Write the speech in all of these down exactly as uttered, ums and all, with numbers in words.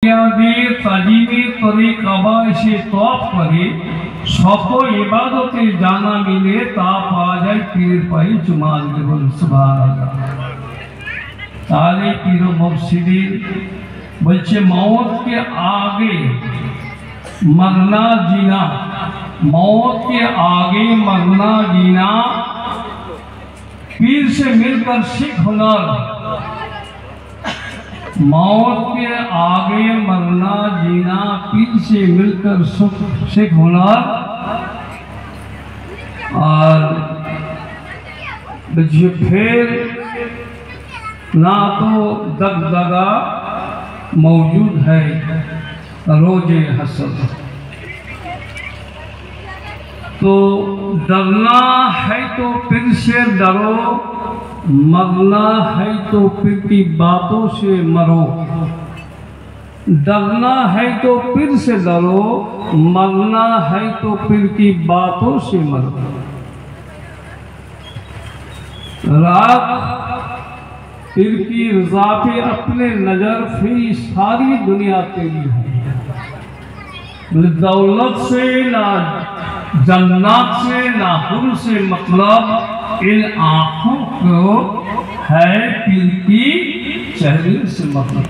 মক্কাদে তাজিমে করে কাবা এসে তওয়াফ করে শত ইবাদতে জানা মিলে তা পাওয়া যায় পীরের পায়ে চুমা দিলে। বলুন সুবহানাল্লাহ। তাহলে পীর মুর্শিদের বলছে मौत के आगे मरना जीना, मौत के आगे मरना जीना, पीर से मिलकर सीख हुनर। मौत के आगे मरना जीना, पीर से मिलकर सीख हुनर। और फिर ना तो दगदगा मौजूद है रोजे हसद। तो डरना है तो पीर से डरो, मरना है तो पीर की बातों से मरो। डरना है तो पीर से डरो, मरना है तो पीर की बातों से मरो। रात पीर की रज़ा पे अपने नजर फिर सारी दुनिया तेरी है। दौलत से ना जन्नत से ना हुर से मतलब इन आँखों को है पीर की चेहरे से मतलब।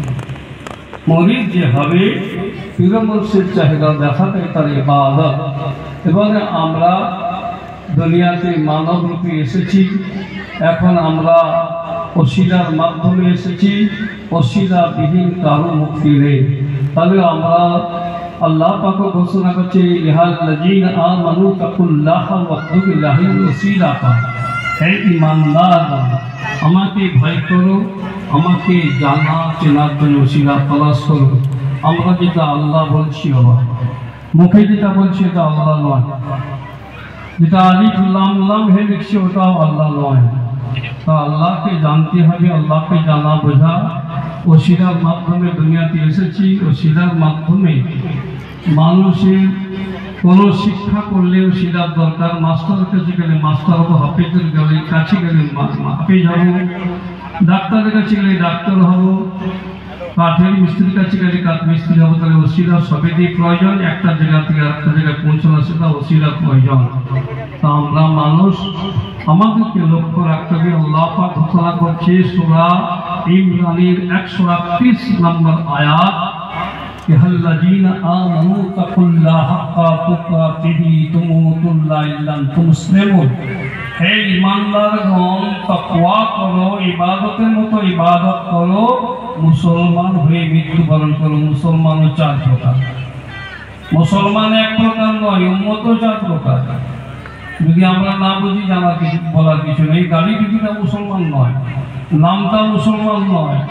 मुरीद जे हवे पीर मुर्शिद चेहरा देखाते तार इबादत। এবারে আমরা দুনিয়াতে মানব রূপে এসেছি, এখন আমরা ওসিলার মাধ্যমে এসেছি, ওসিলা বিহীন কারো মুক্তি নেই। তাহলে আমরা আল্লাহ পাক ঘোষণা করছে ইহাল্লাযীন আমানু তাকুল্লাহ ওয়াত্তাকুল্লাহিল ওসিলা পা। হে ঈমানদার, আমাকে ভয় করো, আমাকে জানা চেনার জন্য ওসিলা তালাশ করো। আমরা যেটা আল্লাহ বলছি বাবা, মুখে যেটা বলছি এটা আল্লাহ নয়, যেটা আলিফ লাম লাম হে লিখছি ওটাও আল্লাহ নয়। তা আল্লাহকে জানতে হবে, আল্লাহকে জানা বোঝা। ওসিলার মাধ্যমে দুনিয়াতে এসেছি, ওসিলার মাধ্যমে মানুষের কোনো শিক্ষা করলেও ওসিলার দরকার। মাস্টারের কাছে গেলে মাস্টার হবো, হাফেজের গেলে কাছে গেলে হাফেজ হবো, ডাক্তারের কাছে গেলে ডাক্তার হবো, কাঠের মিস্ত্রির কাছে গেলে কাঠ মিস্ত্রি হবো। তাহলে ওসিলা সবেরই প্রয়োজন, একটা জায়গা থেকে আরেকটা জায়গায় পৌঁছানো সেটা ওসিলার প্রয়োজন। তা আমরা মানুষ, আমাদেরকে লক্ষ্য রাখতে হবে। আল্লাহ পাক ঘোষণা করছে সূরা ইমরানের একশো আটত্রিশ নম্বর আয়াত, ইহাল্লাযীনা আমানু তাকুল্লাহ হাক্কা তুকাতিহি তুমুতুল্লা ইল্লা আনতুম মুসলিমুন। হে ঈমানদারগণ, তাকওয়া করো, ইবাদতের মতো ইবাদত করো, মুসলমান হয়ে মৃত্যুবরণ করো। মুসলমানও চার প্রকার, মুসলমান এক প্রকার নয়, উম্মতও চার প্রকার। যদি আমরা না বুঝি জানার কিছু বলার কিছু নেই। গাড়ি টুপিটা মুসলমান নয়, নামটা মুসলমান নয়,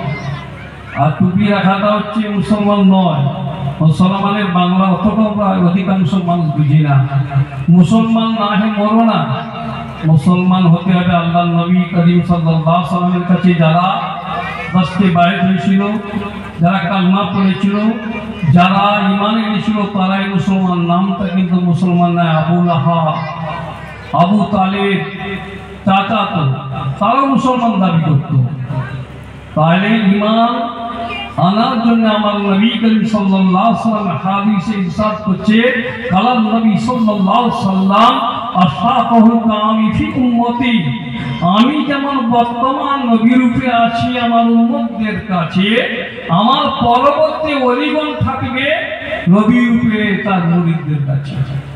আর টুপি রাখাটা হচ্ছে মুসলমান নয়। মুসলমানের বাংলা অতটা আমরা অধিকাংশ মানুষ বুঝি না। মুসলমান না হে মরো না, মুসলমান হতে হবে আল্লাহ নবী করিম সাল্লাল্লাহু আলাইহি ওয়াসাল্লামের কাছে যারা দশটি বায়াত হয়েছিল, যারা কালমা পড়েছিল, যারা ঈমান এনেছিল, তারাই মুসলমান। নামটা কিন্তু মুসলমান নয়। আবু লাহাব, আবু তালেব চাচা তো তারাও মুসলমান দাবি করত। তাহলে ঈমান আনার জন্য আমার নবী করিম সাল্লাল্লাহু আলাইহি ওয়াসাল্লাম হাদিসে ইরশাদ করছে, কালাম নবী সাল্লাল্লাহু আলাইহি ওয়াসাল্লাম আশফাকুল কামি ফি উম্মতি। আমি যেমন বর্তমান নবী রূপে আছি আমার উম্মতদের কাছে, আমার পরবর্তী ওলিগণ থাকবে নবী রূপে তার মুরিদদের কাছে।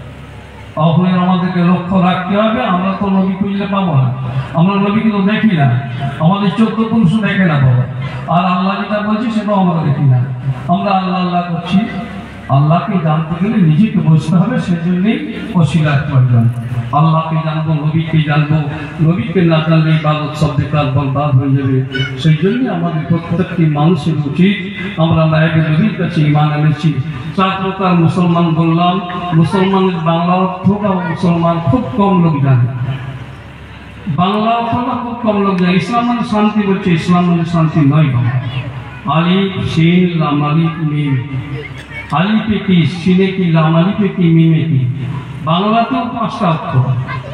তাহলে আমাদেরকে লক্ষ্য রাখতে হবে, আমরা তো নবী খুঁজলে পাবো না, আমরা নবীকে তো দেখি না, আমাদের চোদ্দ পুরুষ দেখে না বাবা। আর আল্লাহ যেটা বলছি সেটাও আমরা দেখি না, আমরা আল্লাহ আল্লাহ করছি। আল্লাহকে জানতে গেলে নিজেকে বুঝতে হবে, সেজন্যই ওসিলার প্রয়োজন। আল্লাহকে জানবো, নবীকে জানবো, নবীকে না জানলে ইবাদত সব বেকার বরবাদ হয়ে যাবে। সেই জন্যই আমাদের প্রত্যেকটি মানুষের উচিত, আমরা নায়েবে নবীর কাছে ঈমান এনেছি। চার প্রকার মুসলমান বললাম, মুসলমানের বাংলা অর্থ বা মুসলমান খুব কম লোক জানে, বাংলা অর্থটা খুব কম লোক জানে। ইসলাম মানে শান্তি বলছে, ইসলাম মানে শান্তি নয় বাবা। আলিফ সিন লাম আলিফ মিম, আলিফে কি, সিনে কি, লাম আলিফে কি, মিমে কি। বাংলাতেও পাঁচটা অক্ষর,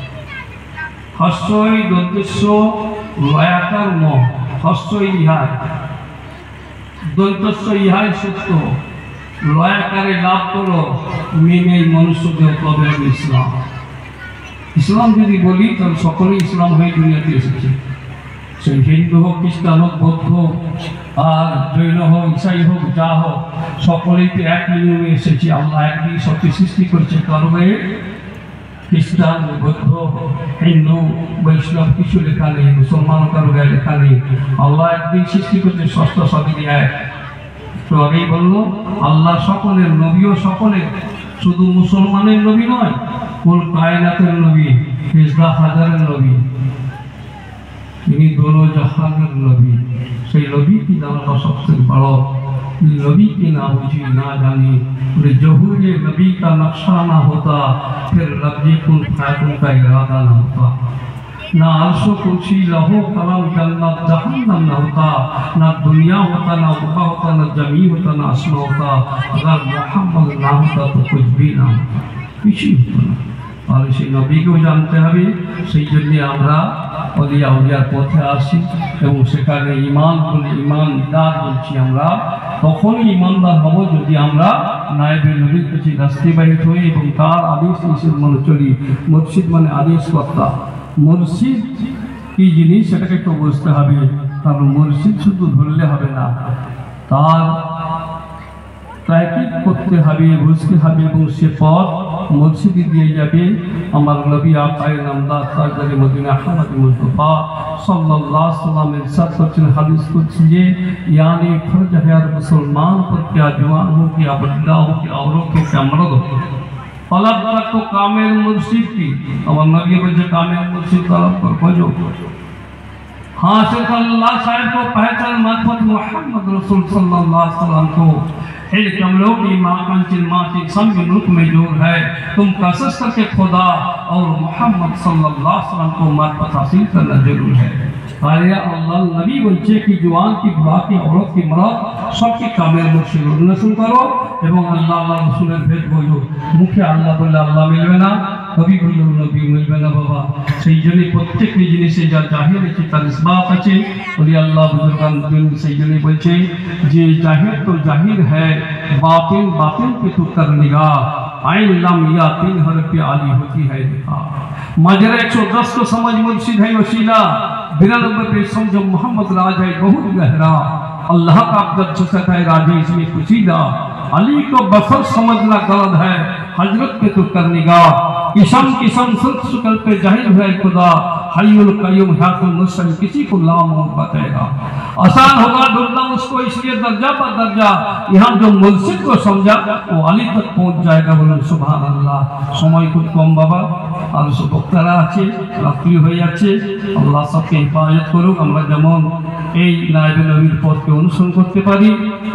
হস্যই দন্তেশ্ব লয়াকার ম, হস্যই ইহার, দন্তস্ব ইহাই সত্য, লয়াকারে লাভ করো মেনে মনুষ্যদেহ তবে হবে ইসলাম। ইসলাম যদি বলি তাহলে সকলেই ইসলাম হয়ে দুনিয়াতে এসেছে। সেই হিন্দু হোক, খ্রিস্টান হোক, বৌদ্ধ আর জৈন হোক, ইসাই হোক, যা হোক, সকলেই তো এক নিয়মে এসেছে। আল্লাহ একদিন সবকে সৃষ্টি করেছে কারণে খ্রিস্টান, বৌদ্ধ, হিন্দু, বৈষ্ণব কিছু লেখা নেই, মুসলমান কারো গায়ে লেখা নেই। আল্লাহ একদিন সৃষ্টি করছে, ষষ্ঠ সবই এক। তো আগেই বললো আল্লাহ সকলের নবীও সকলের, শুধু মুসলমানের নবী নয়, কুল কায়নাতের নবী, ইসরা হাজারের নবী, তিনি দোনো জাহানের নবী। সেই নবী কি জানাটা সবচেয়ে বড়। नबी की ना बुझी ना जानी, जहूरे नबी का नक्शा ना होता, फिर लफ्ज़े कुल फायकुल का इरादा ना होता। ना अर्शो कुर्सी लहो कलम जन्नत जहन्नम ना होता, ना दुनिया होता, ना उका होता, ना जमी होता, ना आसमां होता। अगर मोहम्मद ना होता तो कुछ भी ना होता, कुछ ही होता ना। और इसी नबी को जानते हैं, সেই জন্য আমরা অলিয়া উলিয়ার পথে আসি এবং সেখানে ইমান বলি, ইমানদার বলছি আমরা। তখনই ইমানদার হব যদি আমরা নায়েবে নবীর কাছে রাস্তাবাহিত হই এবং তার আদেশ নিষেধ মনে চলি। মুর্শিদ মানে আদেশকর্তা। মুর্শিদ কি জিনিস সেটাকে একটু বুঝতে হবে, কারণ মুর্শিদ শুধু ধরলে হবে না, তার তাকিদ করতে হবে, বুঝতে হবে এবং সে পথ মুর্শিদি দিয়ে যাবে। আমার নবী আকায়ে নামদার তাজদারে মদিনা আহমদ মুস্তাফা সাল্লাল্লাহু আলাইহি ওয়াসাল্লাম ইরশাদ করছেন হাদিস কুদসি যে यानी फर्ज है हर मुसलमान पर, क्या जवान हो, क्या बड़ा हो, क्या औरों के क्या मर्द हो, तलब रखो कामिल मुर्शिद की। और नबी बच्चे कामिल मुर्शिद तलब कर खोजो। हाँ सिर्फ अल्लाह साहब को पहचान मार्फत मोहम्मद रसूल सल्लल्लाहु अलैहि वसल्लम को कमलों की माँ कंचिल माँ की संग रुख में जोर है। तुम कसस करके खुदा और मोहम्मद सल्लल्लाहु अलैहि वसल्लम को मार्फत हासिल करना जरूर है। अरे अल्लाह नबी बच्चे की जवान की बुढ़ा की औरत की मर्द सबकी कामिल मुर्शिद नसूल करो এবং আল্লাহ আল্লাহ রসুলের ভেদ বলো। মুখে আল্লাহ বললে আল্লাহ মিলবে না, নবী বললে নবী মিলবে না বাবা। সেই জন্য প্রত্যেকটি জিনিসে যা জাহির আছে তার ইসবাত আছে। বলি আল্লাহ বুজুর্গান সেই জন্য বলছে যে জাহির তো জাহির হ্যায়, বাতিন বাতিন पे तो कर निगाह, आइन लम या तीन हर पे आली होती है देखा। मजरा एक सौ दस को समझ मुर्शिद है वसीला, बिरानबे पे समझो मोहम्मद राज है बहुत गहरा। अल्लाह का अब्दत छुसत है राजे इसमें कुशीदा, अली को बफर समझना गलत है, हजरत पे तो कर निगाह। किस्म किस्म सुल्क शुक्ल पे जाहिर है खुदा, हय्युल कय्यूम हाकुल मुस्लिम किसी को लाम बताएगा। आसान होगा ढूंढना उसको इसलिए दर्जा पर दर्जा, यहाँ जो मुर्शिद को समझा वो अली तक पहुँच जाएगा। बोलें सुभान अल्लाह। समय খুব কম বাবা, আর সব বক্তারা আছে, রাত্রি হয়ে যাচ্ছে। আল্লাহ সবকে হেফাজত করুক, আমরা যেমন এই নায়েবে নবীর পথকে অনুসরণ করতে পারি।